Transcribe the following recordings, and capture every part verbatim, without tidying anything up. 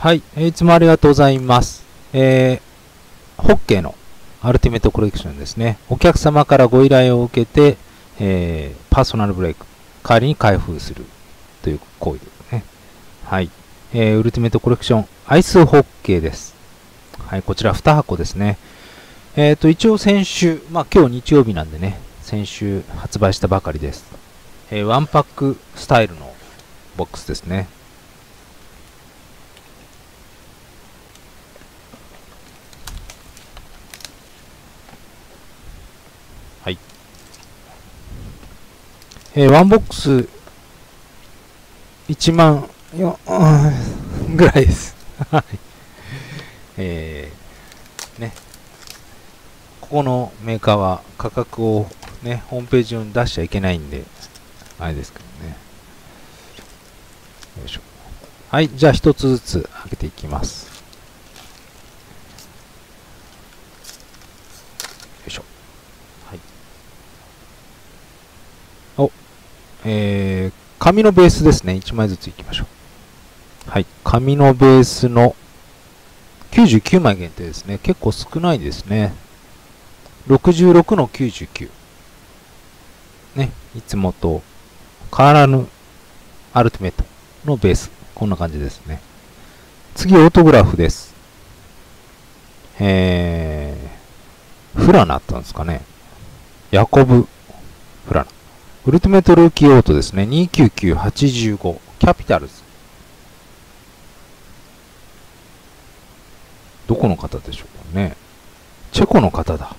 はい、いつもありがとうございます。えー、ホッケーのアルティメットコレクションですね。お客様からご依頼を受けて、えー、パーソナルブレイク、代わりに開封するという行為ですね。はい。えー、ウルティメットコレクション、アイスホッケーです。はい、こちらに箱ですね。えっと、一応先週、まあ今日日曜日なんでね、先週発売したばかりです。えー、ワンパックスタイルのボックスですね。はい。えー、ワンボックスいちまんよんぐらいです。はい。えー、ね。ここのメーカーは価格をね、ホームページ上に出しちゃいけないんで、あれですけどね。よいしょ。はい、じゃあ一つずつ開けていきます。よいしょ。はい。お、えー、紙のベースですね。いちまいずついきましょう。はい、紙のベースのきゅうじゅうきゅうまい限定ですね。結構少ないですね。ろくじゅうろくのきゅうじゅうきゅう。ね、いつもと変わらぬアルティメットのベース。こんな感じですね。次、オートグラフです。えー、フラナってんですかね。ヤコブ・フラナ。ウルティメットルーキーオートですね。にきゅうきゅうはちご。キャピタルズ。どこの方でしょうかね。チェコの方だ。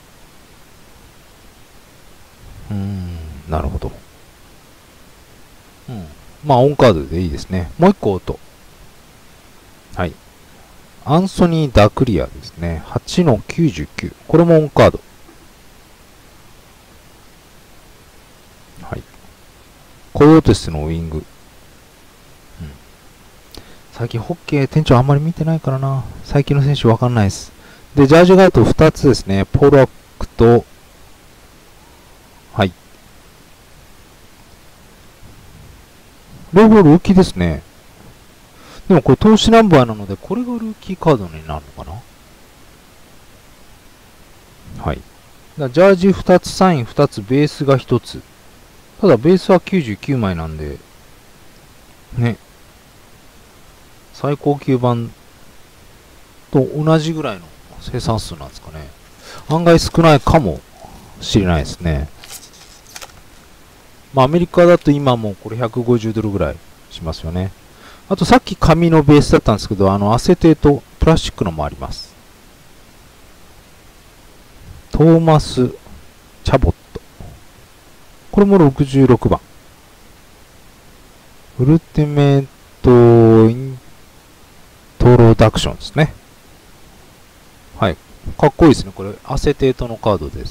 うーん、なるほど。うん。まあ、オンカードでいいですね。もう一個オート。はい。アンソニー・ダクリアですね。はちのきゅうじゅうきゅう。これもオンカード。はい。コヨーテスのウィング。うん。最近ホッケー店長あんまり見てないからな。最近の選手わかんないです。で、ジャージがあるとふたつですね。ポロックと、はい。両方ルーキーですね。でもこれ投資ナンバーなので、これがルーキーカードになるのかな。はい。だジャージふたつ、サインふたつ、ベースがひとつ。ただベースはきゅうじゅうきゅうまいなんで、ね。最高級版と同じぐらいの生産数なんですかね。案外少ないかもしれないですね。まあアメリカだと今もこれひゃくごじゅうドルぐらいしますよね。あとさっき紙のベースだったんですけど、あのアセテート、プラスチックのもあります。トーマス・チャボット。これもろくじゅうろくばん。ウルティメット・イントロダクションですね。はい。かっこいいですね。これ、アセテートのカードです。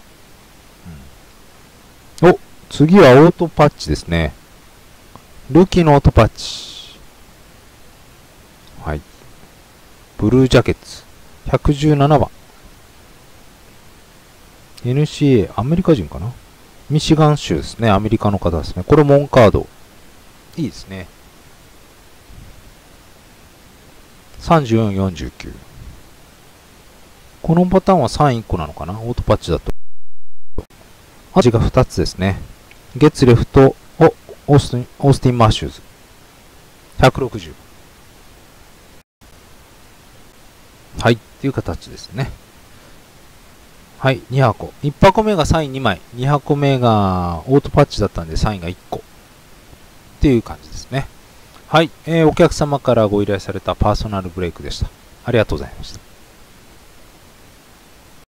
うん、お、次はオートパッチですね。ルーキーのオートパッチ。はい。ブルージャケッツ。ひゃくじゅうななばん。エヌシーエー、アメリカ人かな。ミシガン州ですね。アメリカの方ですね。これもオンカード。いいですね。さんじゅうよん、よんじゅうきゅう。このパターンはさんいっこなのかな。オートパッチだと。アジがふたつですね。ゲッツレフト、お、オースティン、オースティンマッシュズ。ひゃくろくじゅう。はい。っていう形ですね。はい。に箱。いち箱目がサインにまい。に箱目がオートパッチだったんでサインがいっこ。っていう感じですね。はい。えー、お客様からご依頼されたパーソナルブレイクでした。ありがとうございました。